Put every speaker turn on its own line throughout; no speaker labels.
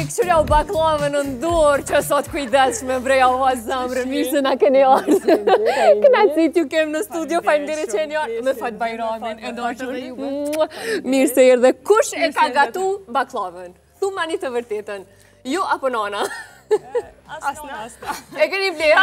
këshurja u baklavën në ndorë që sot kujdeshme breja u zamrë, mirë se na keni ardhë. Kënaqësi t'ju kem në studio, faleminderit që jeni ardhur. Me fat Bajramin, e dashur. Mirë se erdhe. Kush e ka gatu baklavën? Thumani të vërtetën. Ju apo nana?
Asna.
E keni bleja?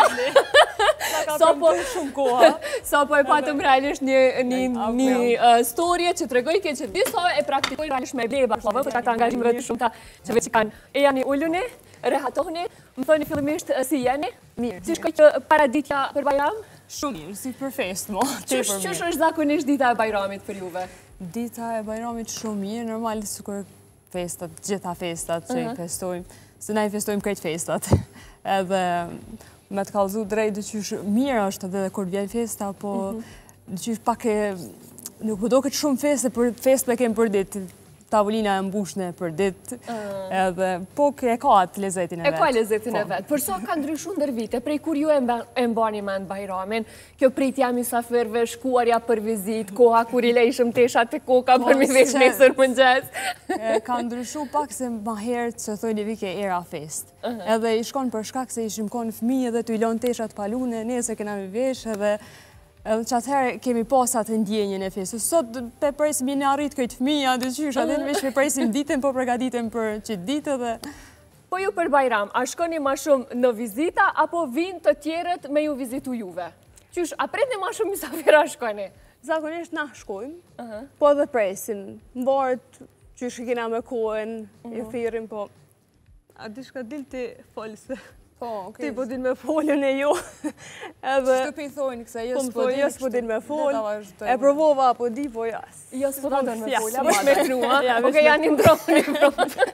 Sa po shumë koha.
Sa po e patëm realisht një storje që tregoj ke që disa e praktikojnë realisht me bleje baklavën, për shkak të angazhimeve të shumta që veç kanë. E jani uluni, rehatohuni, më thoni fillimisht si jeni?
Mirë.
Si shkoj që paraditja për Bajram?
Shumë mirë, si për fest, mo.
Qësh është zakonisht dita e Bajramit për juve?
Dita e Bajramit shumë mirë, normal sikur festat, gjitha festat që i festojmë, se na i festojmë krejt festat. Edhe me të kallëzu drejt dyqysh mirë është edhe kur vjen festa, po dyqysh pak e nuk po do këtë shumë feste, për fest me kemë për ditë, tavolina e mbushne për ditë, edhe po e ka atë lezetin e vetë.
E ka lezetin e vetë. Për sa ka ndryshu ndër vite, prej kur ju e mbani mend Bajramin, kjo pritja mysafirve, shkuarja për vizit, koha kur i lejshëm teshat të koka për mi vesh nesër mëngjes.
Ka ndryshu pak se ma herë që thojnë i vike era fest. Edhe i shkon për shkak se ishim konë fëmijë dhe të i lonë teshat palune, nesër kena mi vesh edhe që atëherë kemi pasat të ndjenjën e festë. Sot pe presim jeni arrit këtë fëmija, dyqysh, atë në vesh pe presim ditën, po përgatitem për që ditë dhe...
Po ju për Bajram, a shkoni ma shumë në vizita, apo vinë të tjerët me ju vizitu juve? Qysh, a pretni ma shumë mysafira shkoni?
Zakonisht na shkojmë, po dhe presim. Në varet qysh i kena me kohën, i thirim, po... A di shka dil ti folë se... Ti po din me folën e jo.
Shtë për i thojnë kësa,
jo s'po din me folë. E provova, po di, po jas.
Jo s'po din me folë, a vesh me knua. Oke, janë një ndronë.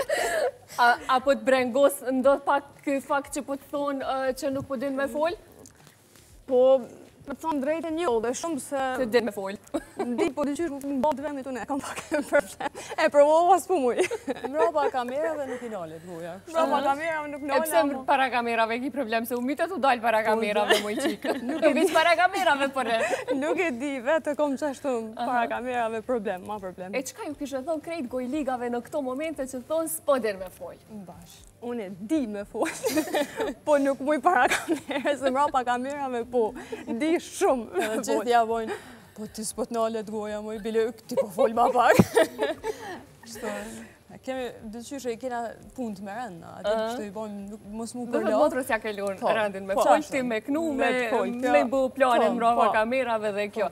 Apo të brengos, ndodh pak këj fakt që po të thonë që nuk po din me folë?
Po, me të thonë drejten jo, dhe shumë se...
Se din me folë.
Di, po di qysh në botë vendit unë, e kam pak e problem. E provova s'po muj.
Mrapa kamerave nuk i nalet goja.
Mrapa kamerave nuk nalet.
E pse para kamerave ki problem, se u mitet u dalë para kamerave moj qikë. Nuk e vis para kamerave përre.
Nuk e di, vetë kom qashtu para kamerave problem, ma problem.
E qka ju kishë thonë krejt gojligave në këto momente që thonë s'po din me folë?
Bash. Unë e di me folë, po nuk muj para kamerave, se mrapa kamerave, po di shumë.
Edhe gjithë ja vojnë, po ti s'po të nalet goja, moj bile, ti po folë ma pak. Kemi, dyqysh e kena punë të me rënda, ati kështë i bojmë, mos mu për
lo. Dhe motrës ja ke lunë rëndin me folë, ti me knu, me bu planin mrapa kamerave dhe kjo.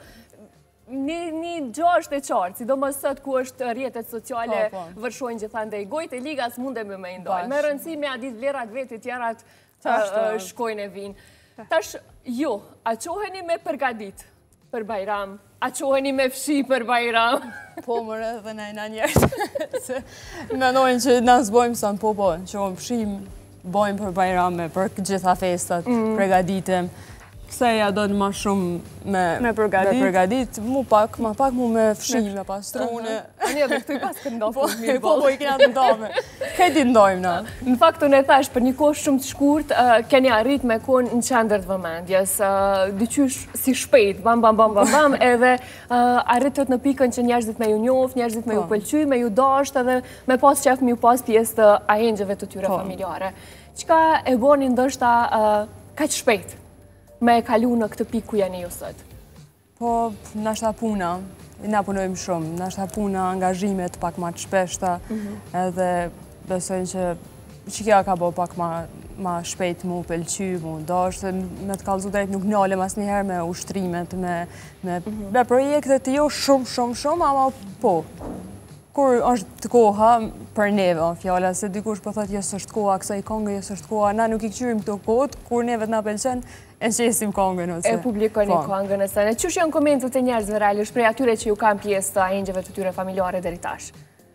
Një gjasht e qartë, si do më sët ku është rjetet sociale vërshojnë gjithande i gojtë, e ligas munde me indojnë. Me rëndësi me adit vlerat vetë i tjerat shkojnë e vinë. Tash, jo, a qoheni me përgadit për Bajram? A qoheni me fshi për Bajram?
Po mërë dhe nejna njerët. Menojnë që nësë bojmë sa në po, që më fshim, bojmë për Bajrame, për gjitha festat, përgaditem. Këseja do në ma shumë me përgadit, mu pak mu me fshi, me pastrune.
A një dhe këtu i pas këtë ndofë mirë
Po, i kena të ndofë. Këti ndojmë na.
Në fakt, unë e thash, për një kohë shumë të shkurt, keni arrit me konë në qendër të vëmendjes. Dyqysh si shpejt, bam, edhe arritët në pikën që njerëzit me ju njof, njerëzit me ju pëlqy, me ju dasht, edhe me pas qef me ju pas pjesë të ahengjëve të tyre familjare. Qka e boni ndoshta kaq shpejt me e kalu në këtë pikë ku janë ju sot?
Po, nashta puna, na punojmë shumë, nashta puna, angazhimet pak ma të shpeshta, edhe besojnë që kja ka bo pak ma shpejt mu pëlqy, mu dash, me të kallëzu drejt nuk nalem as njëherë me ushtrimet, me projekte të jo shumë, ama po. Kur është koha për neve, fjalla, se dikush për thot, jesë është koha, kësa i kongë, jesë është koha, na nuk i këqyrim këto kohët, kur neve të na pëlqen, e qesim kongën ose.
E publikoni kongën ose. E qësh janë komentet e njerëzve realisht prej atyre që ju kam pjesë të ahengjëve të tyre familjare deri tash?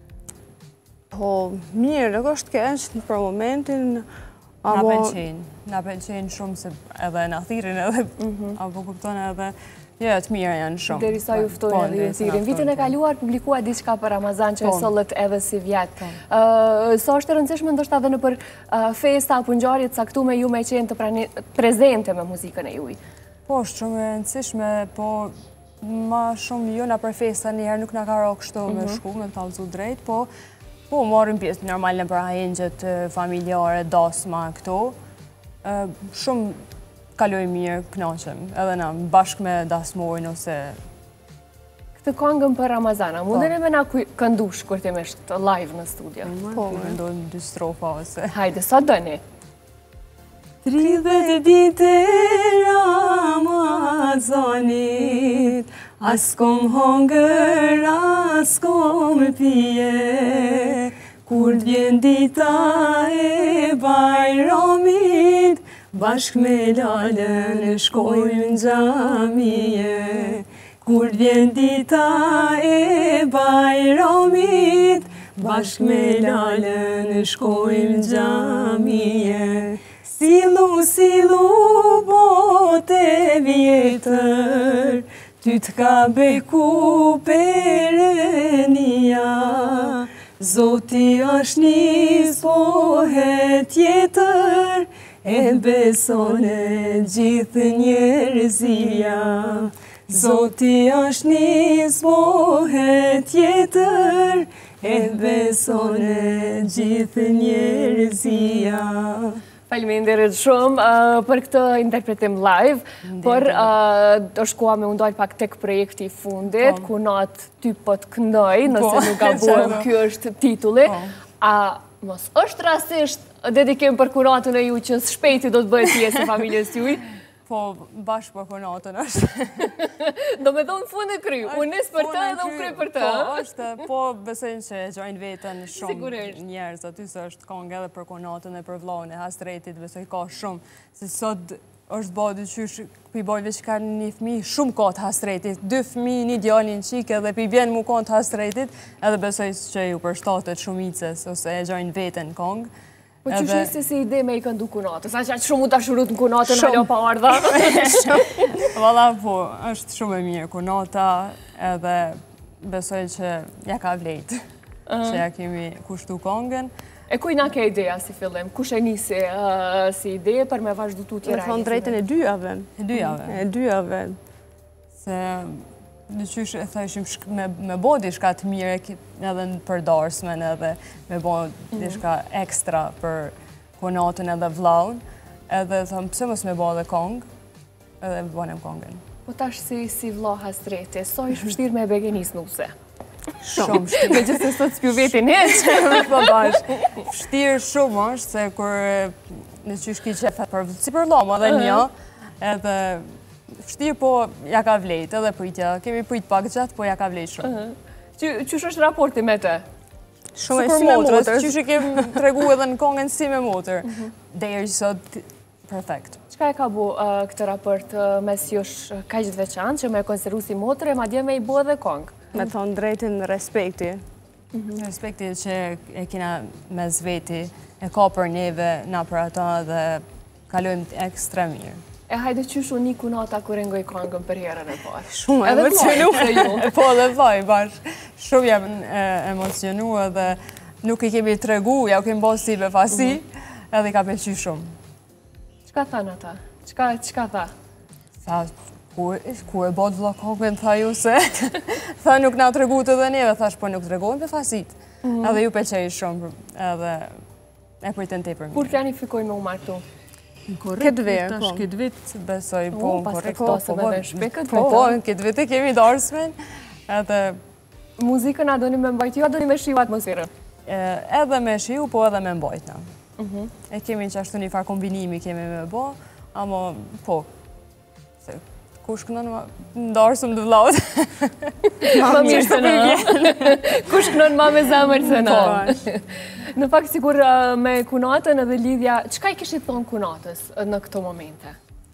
Po, mirë, nuk është keq për momentin.
Na pëlqenë shumë se edhe në thirin edhe, apo kuptone edhe, jo, të mira janë shumë.
Derisa ju ftojnë edhe ju thirin. Vitën e kaluar publikua diçka për Ramazan që e sollët edhe si vjetë. Sa është e rëndësishme ndoshta edhe në për festa apo ngjarjet caktuar ju me qenë të prezente me muzikën e juaj?
Po, është shumë e rëndësishme, po ma shumë jo na për festa njëherë nuk na ka ra kështu me shku, me të talëzu drejt, po Po, marrim pjesë normal në përhajengjet familjare, dasma, këto. Shumë kaloj mirë, knaqem, edhe na bashkë me dasmorin ose...
Këtë kongën për Ramazana, mundën e me na këndush kur të mesht live në studio?
Po, këndojmë 2 strofa ose...
Hajde, sa dëni?
30 ditë Ramazanit, as kom hongër, as kom pije, kur vjen dita e Bajramit, bashk me lalën shkojmë në xhamije. Kur vjen dita e Bajramit, bashk me lalën shkojmë në xhamije. Silu bote vjetër, ty t'ka beku perenia, Zoti është nis pohet tjetër, e beson e gjithë njerëzia. Zoti është nis pohet tjetër, e beson e gjithë njerëzia.
Faleminderit shumë për këtë interpretim live, por është koha me undal pak tek projekti i fundit, ku natë ty po të këndoj, nëse nuk gabojm, ky është titulli. A mos është rastisht dedikim për kunatën e ju që shpejti do të bëhet pjesë e familjes juaj?
Po, bashkë për kunatën është.
Do me thonë fund e kry, unë nis për të edhe unë kry për të.
Po, është, po besojnë që e gjojnë vetën shumë njerëz, aty se është kongë edhe për kunatën e për vllahun e Hasretit, besoj ka shumë, se sot është bëu dyqysh pi bojve që kanë një fëmijë shumë ka të Hasretit, 2 fëmijë, një djalin qike dhe pi vjen mu kanë të Hasretit, edhe besoj që ju përshtatet shumicës ose e gjojnë vetën kongë.
Po që shiste si ide me i këndu kunatës, a që aqë shumë u të ashurut në kunatën halo pa ardha?
Valla po, është shumë e mirë kunata edhe besoj që ja ka vlejt, që ja kemi kushtu kongën.
E kuj na ke ideja si fillim? Kush e nisi si ide për me vazhdu tu tjera?
Me thonë drejtën e 2 javë. E 2 javë.
Se në qysh e thashim me bo diçka të mire edhe në përdarsmen edhe me bo diçka ekstra për kunatën edhe vllahun, edhe thëmë pëse mos me bo edhe kongë, edhe bonem kongën.
Po tash si vllah Hasreti, sa ish vështirë me begenis nuse?
Shumë vështirë.
Me gjithë se sot s'pju vetin heq.
Po bashkë. Vështirë shumë është, se kur në qysh ki qefe si për vllah, edhe një, edhe vështirë, po ja ka vlejt, edhe pritja. Kemi prit pak gjatë, po ja ka vlejt shumë.
Qysh është raporti me të?
Shumë si me motër. Qysh e kemë tregu edhe në kongën si me motër. Deri sot, perfekt.
Qka e ka bu këtë raport mes jush ka gjithë veçanë, që me konsideru si motër e ma dje me i bu edhe kongë?
Me thonë drejtin respekti.
Respekti që e kina mes veti, e ka për neve, na për ata dhe kalojmë ekstra mirë.
E hajde qyshu një kunata kër e ngoj kongën për herën e parë.
Shumë emocionu. Po dhe vaj, bashkë. Shumë jam emocionu edhe nuk i kemi tregu, ja u kemi bo si be fasi, edhe i ka pëlqy shumë.
Qka thanë ata? Qka tha?
Tha, ku e bot vla kongën, tha ju se, tha nuk na tregu të dhe neve, thash po nuk tregojnë be fasit. Edhe ju pëlqej shumë, edhe e pritën te për mirë.
Kur planifikojnë me u martu?
Këtë verë, po.
Këtë vit, besoj, po, korrekt.
Po,
këtë vit e kemi darsmen, edhe...
Muzikën a doni me mbajtju, a doni me shiu atmosferën?
Edhe me shiu, po edhe me mbajtna. E kemi që ashtu një farë kombinimi kemi me bo, amo, po, kush kënon në darsëm dë vlaut?
Ma mirë të në. Kush kënon ma me zamër të në. Në fakt, sigur me kunatën edhe lidhja, qka i kishit thonë kunatës në këto momente?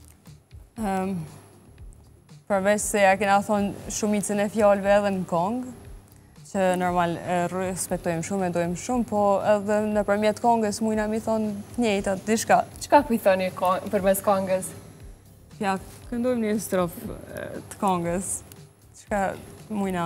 Përveç se ja kena thonë shumicën e fjallëve edhe në kongë, që normal respektojmë shumë, e dojmë shumë, po edhe në përmjet kongës mujna mi thonë njëjtat, dishka.
Qka për i thoni përmes kongës?
Ja, këndojmë një strofë të kongës, qka mujna.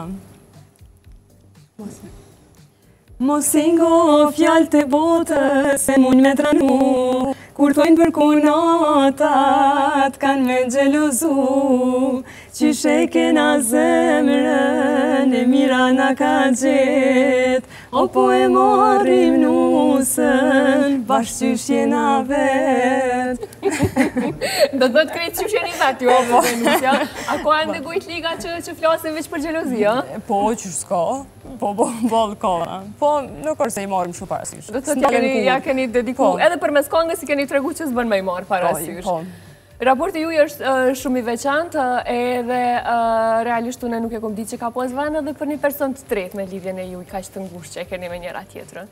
Mos i ngo fjallë të botës, se mund me tranu, kur tojnë për kunatat, kanë me gjelozu, qyshe kena zemrën, e mira na ka gjet, po e marrim nusën, bashkë qysh jena vet.
Do të krejtë qysh jeni vet, ju e nusja. A ko ende gujt liga që flasin veç për gjelozia?
Po, qysh s'ka. Po, bol ka. Po, nuk është se i marrim shumë parasysh.
Do të ja keni dediku, edhe për mes kongës i keni tregu që s'bën me i marë parasysh. Raporti juj është shumë i veçantë edhe realisht unë nuk e kom ditë që ka pos vënë edhe për një person të tretë me lidhjen e juj ka që të ngushtë që e keni me njëra tjetërën.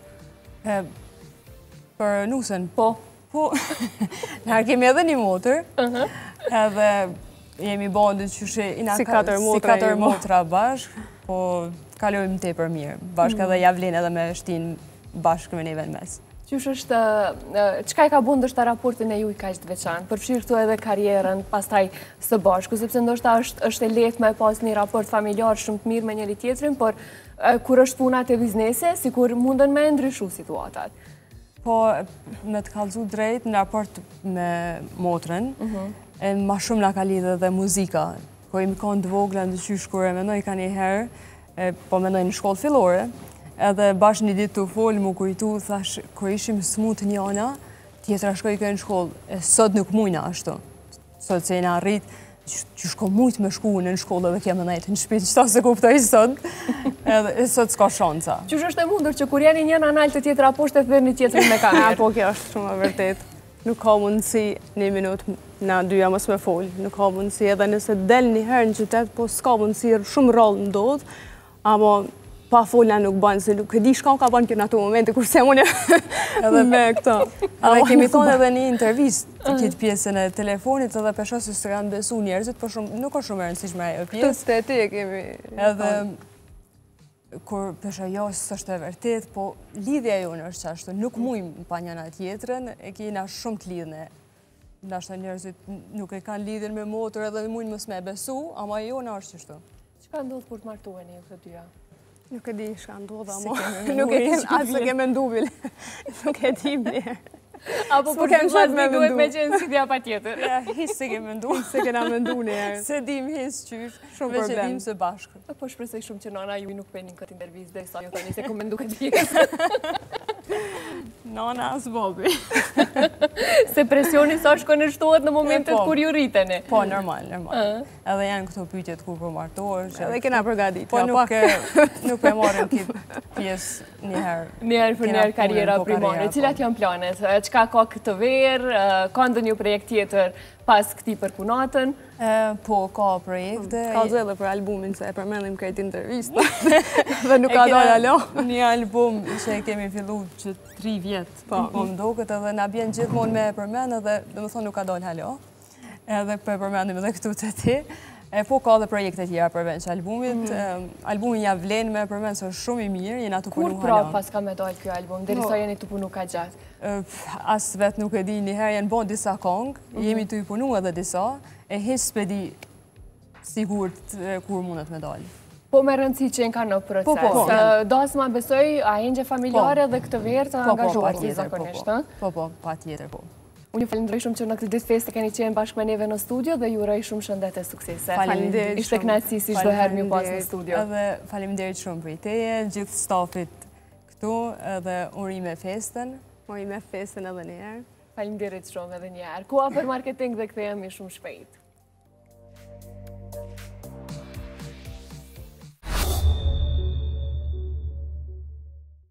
Për nusën?
Po.
Po, nërë kemi edhe një motër, edhe jemi bondit që shë
si 4
motra bashkë, po kalojmë te për mirë, bashkë edhe javlin edhe me shtinë bashkë me neve në mes.
Qysh është, qka i ka bu ndështë raportin e juj ka ishtë veçanë, përfshirë këtu edhe karierën, pastaj së bashku, sepse ndoshta është e letë me pas një raport familjar shumë të mirë me njëri tjetrin, por kur është punat e biznese, si kur mundën me ndryshu situatat.
Po, me të kalzu drejt në raport me motrën, ma shumë nga ka lidhe dhe muzika, ko imi kanë të vogla në qysh kur e menoj ka një herë, po menoj në shkollë fillore, edhe bashkë një ditë të folë mu kujtu, thash, kër ishim smut njona, tjetëra shkoj kënë shkollë, sot nuk mujna ashtu. Sot se jena rritë, që shko mujtë me shku në shkollë dhe kemë nëjtë në shpitë, qëta se kuptoj sot, edhe sot s'ka shanca.
Qysh është e mundur që kur jeni njëna nalë të tjetëra poshtë e thërë një tjetërin me kamerë?
Po, kjo është shumë e vërtet. Nuk ka mundësi një minutë na dyja mos me folë. Nuk ka mundësi edhe nëse del një herë në qytet, po s'ka mundësi shumë rallë ndodhë, ama pa folja nuk banë, se nuk e di shka ka banë kjo në ato momente, kurse unë me këto.
Edhe kemi thonë edhe një intervjist të kitë pjesën e telefonit, edhe pesha se së kanë besu njerëzit, por nuk është shumë e rëndësishme e pjesë.
Këtë të ti e kemi...
Edhe, kur pesha jo, së është e vërtet, po lidhja jonë është qashtu, nuk mujmë pa njëna tjetërën, e kina shumë të lidhne. Nashta njerëzit nuk e kanë lidhjen me motor edhe mujnë mësme besu, ama jonë është qështu.
Çka ndodhë kur të martueni ju këtë dyja?
Nuk e di shka ndodha, nuk e di asë se kemë ndubil. Nuk e di një.
Apo për të vazhdi duhet me qenë si dhja pa tjetër.
Ja, hisë se kemë ndu.
Hisë se kena me ndu një herë.
Se dim hisë qysh,
shumë problem.
Veç e dim se bashkë.
Po shpresoj shumë që nana ju nuk penin këtë intervjiz dhe sa ju tani se ku me ndu këtë pjesë.
Nana as bobi.
Se presioni sa shkonështohet në momentet kur ju rriteni.
Po, normal. Edhe janë këto pyetjet kur po martohesh.
Edhe kena përgatit.
Po nuk e marrim këtë pjesë njëherë.
Njëherë për njëherë karriera primare. Cilat janë planet? Qka ka këtë verë? Ka ndonjë projekt tjetër pas këti përpunatën?
Po, ka projekte.
Ka zedhe për albumin, se e përmendim këtë intervjista. Dhe nuk ka dojë alo.
Një album që e kemi fillu që 3 vjetë, po më do këtë edhe nga bjenë gjithmonë me e përmend edhe dhe më thonë nuk ka dojë alo. Edhe për përmendim edhe këtu të ti. Po ka dhe projekte tjera përveç albumit. Albumin ja vlen me përmend se është shumë i mirë, jena të punu halon.
Kur pra pas ka me dojë kjo album, deri sa jeni të punu ka gjatë?
As vetë nuk e di, njëherë jenë bon disa kongë, jemi të i punu edhe disa, e hisë s'pedi sigurt kur mundet me dalë.
Po me rëndësi që në ka në proces. Dasma besoj, a engje familjare dhe këtë verë të angazhuar si zakonisht?
Po, pa tjetër, po.
Unë ju falenderoj shumë që në këtë ditë feste keni qenë bashkë me neve në studio dhe ju uroj shumë shëndet e suksese.
Faleminderit shumë.
Ishte kënaqësi si çdo herë më pas në studio.
Edhe faleminderit shumë për teje, gjithë stafit këtu, edhe urime festen.
Urime festen edhe një herë.
Faleminderit shumë edhe një herë. Koha për marketing dhe kthehemi shumë shpejt.